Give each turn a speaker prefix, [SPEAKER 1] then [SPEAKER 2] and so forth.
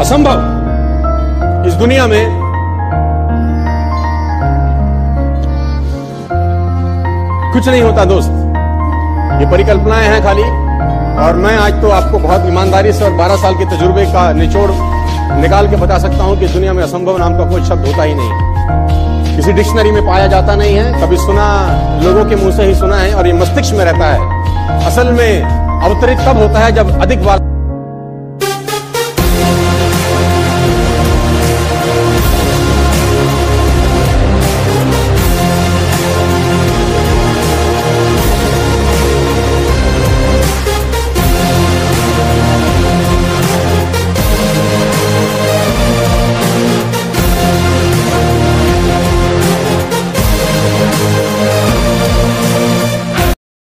[SPEAKER 1] असंभव इस दुनिया में कुछ नहीं होता दोस्त, ये परिकल्पनाएं हैं खाली। और मैं आज तो आपको बहुत ईमानदारी से और 12 साल के तजुर्बे का निचोड़ निकाल के बता सकता हूं कि दुनिया में असंभव नाम का कोई शब्द होता ही नहीं, किसी डिक्शनरी में पाया जाता नहीं है, कभी सुना लोगों के मुंह से ही सुना है और ये मस्तिष्क में रहता है। असल में अवतरित तब होता है जब अधिक बार